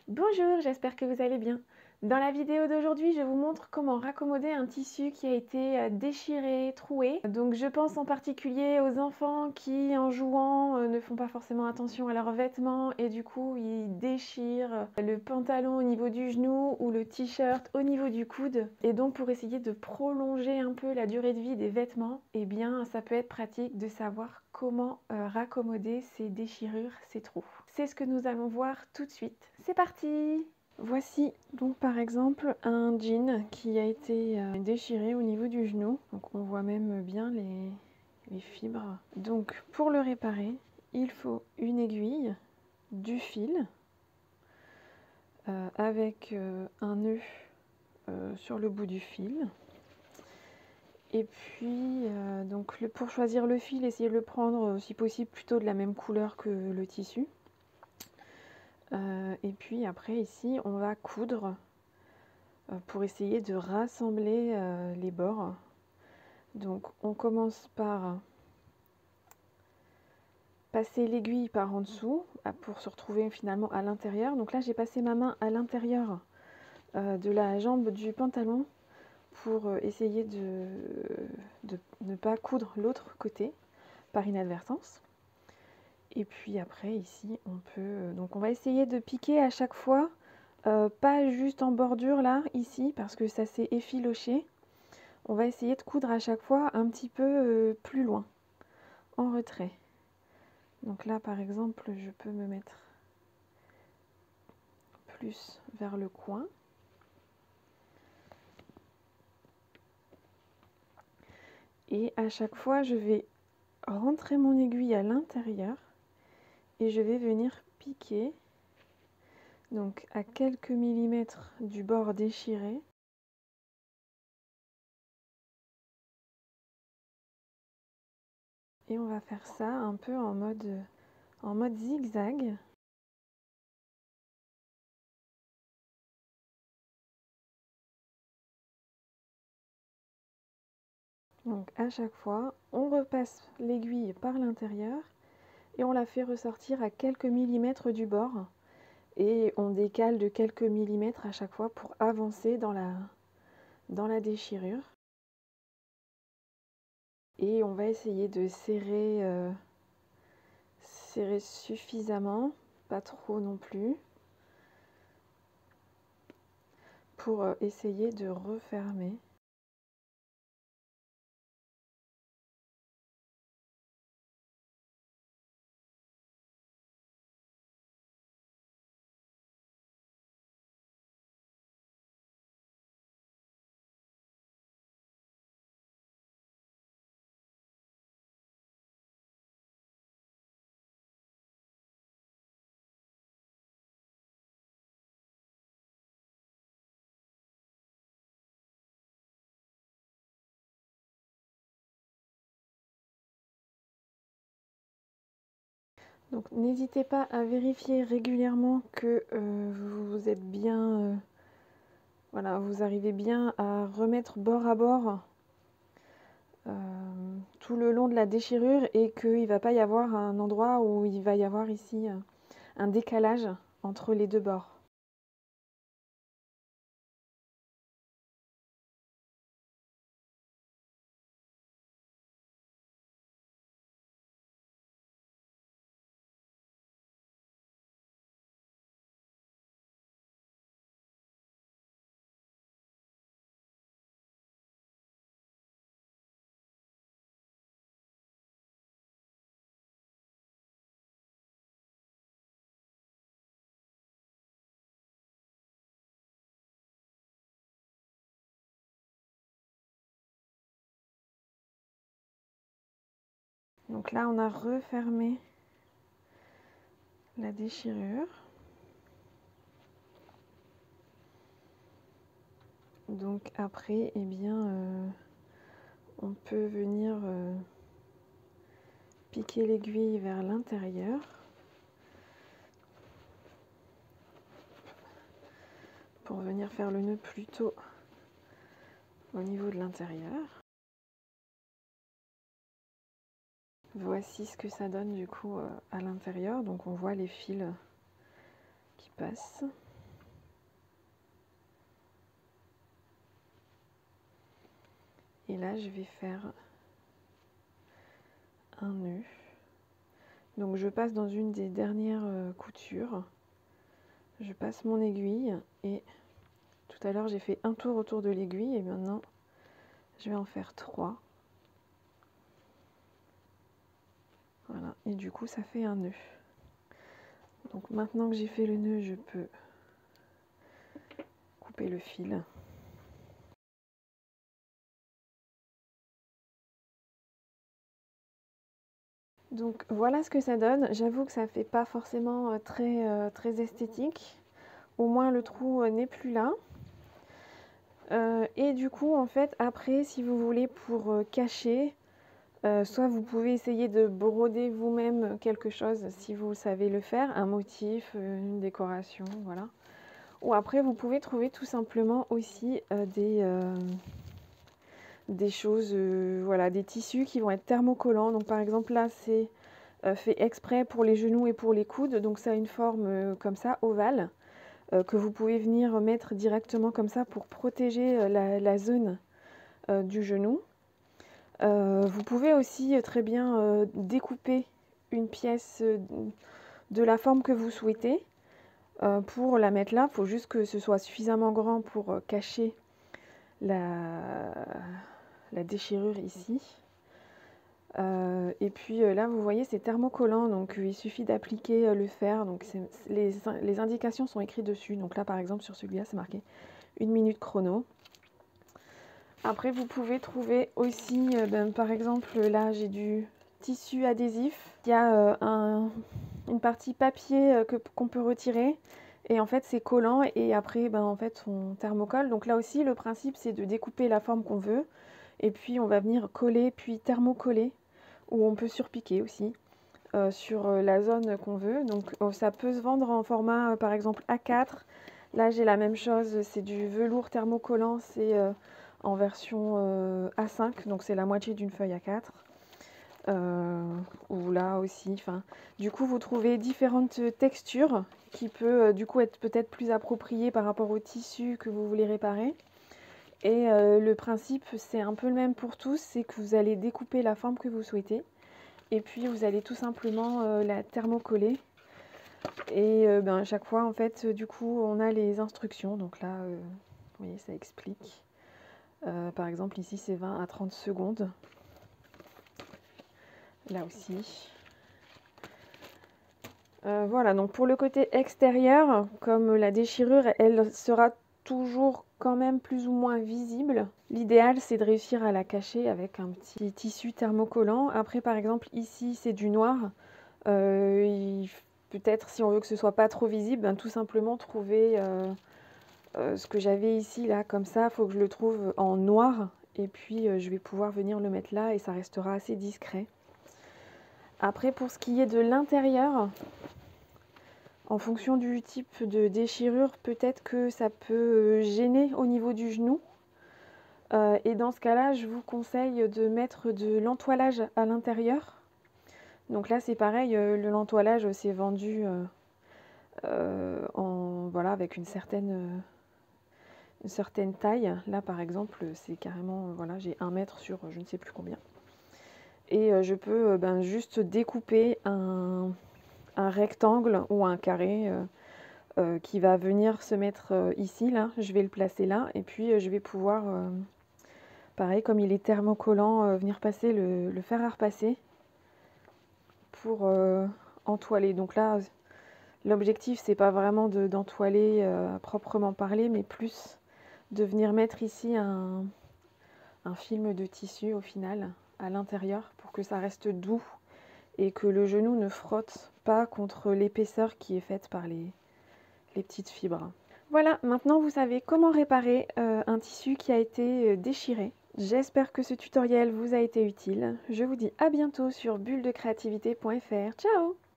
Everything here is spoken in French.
Bonjour, j'espère que vous allez bien. Dans la vidéo d'aujourd'hui, je vous montre comment raccommoder un tissu qui a été déchiré, troué. Donc je pense en particulier aux enfants qui, en jouant, ne font pas forcément attention à leurs vêtements et du coup ils déchirent le pantalon au niveau du genou ou le t-shirt au niveau du coude. Et donc pour essayer de prolonger un peu la durée de vie des vêtements, eh bien ça peut être pratique de savoir comment raccommoder ces déchirures, ces trous. C'est ce que nous allons voir tout de suite. C'est parti! Voici donc par exemple un jean qui a été déchiré au niveau du genou. Donc on voit même bien les fibres. Donc pour le réparer, il faut une aiguille, du fil, avec un nœud sur le bout du fil. Et puis donc pour choisir le fil, essayez de le prendre si possible plutôt de la même couleur que le tissu. Et puis après ici on va coudre pour essayer de rassembler les bords. Donc on commence par passer l'aiguille par en dessous pour se retrouver finalement à l'intérieur. Donc là j'ai passé ma main à l'intérieur de la jambe du pantalon pour essayer de ne pas coudre l'autre côté par inadvertance. Et puis après ici on peut, donc on va essayer de piquer à chaque fois, pas juste en bordure là, ici, parce que ça s'est effiloché. On va essayer de coudre à chaque fois un petit peu plus loin, en retrait. Donc là par exemple je peux me mettre plus vers le coin. Et à chaque fois je vais rentrer mon aiguille à l'intérieur et je vais venir piquer, donc à quelques millimètres du bord déchiré. Et on va faire ça un peu en mode zigzag. Donc à chaque fois, on repasse l'aiguille par l'intérieur et on la fait ressortir à quelques millimètres du bord. Et on décale de quelques millimètres à chaque fois pour avancer dans la déchirure. Et on va essayer de serrer suffisamment, pas trop non plus, pour essayer de refermer. Donc n'hésitez pas à vérifier régulièrement que vous êtes bien, voilà, vous arrivez bien à remettre bord à bord tout le long de la déchirure et qu'il ne va pas y avoir un endroit où il va y avoir ici un décalage entre les deux bords. Donc là on a refermé la déchirure. Donc après, eh bien, on peut venir piquer l'aiguille vers l'intérieur pour venir faire le nœud plutôt au niveau de l'intérieur. Voici ce que ça donne du coup à l'intérieur. Donc on voit les fils qui passent. Et là, je vais faire un nœud. Donc je passe dans une des dernières coutures. Je passe mon aiguille et tout à l'heure j'ai fait un tour autour de l'aiguille et maintenant je vais en faire 3. Voilà, et du coup ça fait un nœud. Donc maintenant que j'ai fait le nœud, je peux couper le fil. Donc voilà ce que ça donne. J'avoue que ça fait pas forcément très esthétique. Au moins le trou n'est plus là. Et du coup en fait après si vous voulez pour cacher, soit vous pouvez essayer de broder vous-même quelque chose si vous savez le faire, un motif, une décoration, voilà. Ou après vous pouvez trouver tout simplement aussi des choses, voilà, des tissus qui vont être thermocollants. Donc par exemple là c'est fait exprès pour les genoux et pour les coudes, donc ça a une forme comme ça, ovale, que vous pouvez venir mettre directement comme ça pour protéger la zone du genou. Vous pouvez aussi très bien découper une pièce de la forme que vous souhaitez pour la mettre là. Il faut juste que ce soit suffisamment grand pour cacher la déchirure ici. Et puis là vous voyez c'est thermocollant, donc il suffit d'appliquer le fer. Donc les indications sont écrites dessus. Donc là par exemple sur celui-là c'est marqué 1 minute chrono. Après vous pouvez trouver aussi par exemple là j'ai du tissu adhésif. Il y a une partie papier qu'on peut retirer et en fait c'est collant et après en fait on thermocolle. Donc là aussi le principe c'est de découper la forme qu'on veut et puis on va venir coller puis thermocoller, ou on peut surpiquer aussi sur la zone qu'on veut. Donc ça peut se vendre en format par exemple A4. Là j'ai la même chose, c'est du velours thermocollant, c'est en version A5, donc c'est la moitié d'une feuille A4. Ou là aussi, enfin, du coup vous trouvez différentes textures qui peut du coup être peut-être plus appropriées par rapport au tissu que vous voulez réparer. Et le principe c'est un peu le même pour tous, c'est que vous allez découper la forme que vous souhaitez et puis vous allez tout simplement la thermocoller. Et à chaque fois en fait du coup on a les instructions. Donc là vous voyez ça explique. Par exemple ici c'est 20 à 30 secondes. Là aussi. Voilà, donc pour le côté extérieur, comme la déchirure, elle sera toujours quand même plus ou moins visible. L'idéal, c'est de réussir à la cacher avec un petit tissu thermocollant. Après, par exemple, ici, c'est du noir. Peut-être, si on veut que ce soit pas trop visible, tout simplement trouver ce que j'avais ici, là, comme ça. Il faut que je le trouve en noir. Et puis, je vais pouvoir venir le mettre là et ça restera assez discret. Après, pour ce qui est de l'intérieur, en fonction du type de déchirure, peut-être que ça peut gêner au niveau du genou. Et dans ce cas-là, je vous conseille de mettre de l'entoilage à l'intérieur. Donc là, c'est pareil, le l'entoilage, c'est vendu voilà, avec une certaine taille. Là, par exemple, c'est carrément, voilà, j'ai 1 mètre sur je ne sais plus combien. Et je peux juste découper un rectangle ou un carré qui va venir se mettre ici, là. Je vais le placer là et puis je vais pouvoir, pareil, comme il est thermocollant, venir passer le fer à repasser pour entoiler. Donc là, l'objectif, c'est pas vraiment d'entoiler proprement parler, mais plus de venir mettre ici un film de tissu au final à l'intérieur pour que ça reste doux et que le genou ne frotte pas contre l'épaisseur qui est faite par les petites fibres. Voilà, maintenant vous savez comment réparer un tissu qui a été déchiré. J'espère que ce tutoriel vous a été utile. Je vous dis à bientôt sur bulledecreativité.fr. Ciao!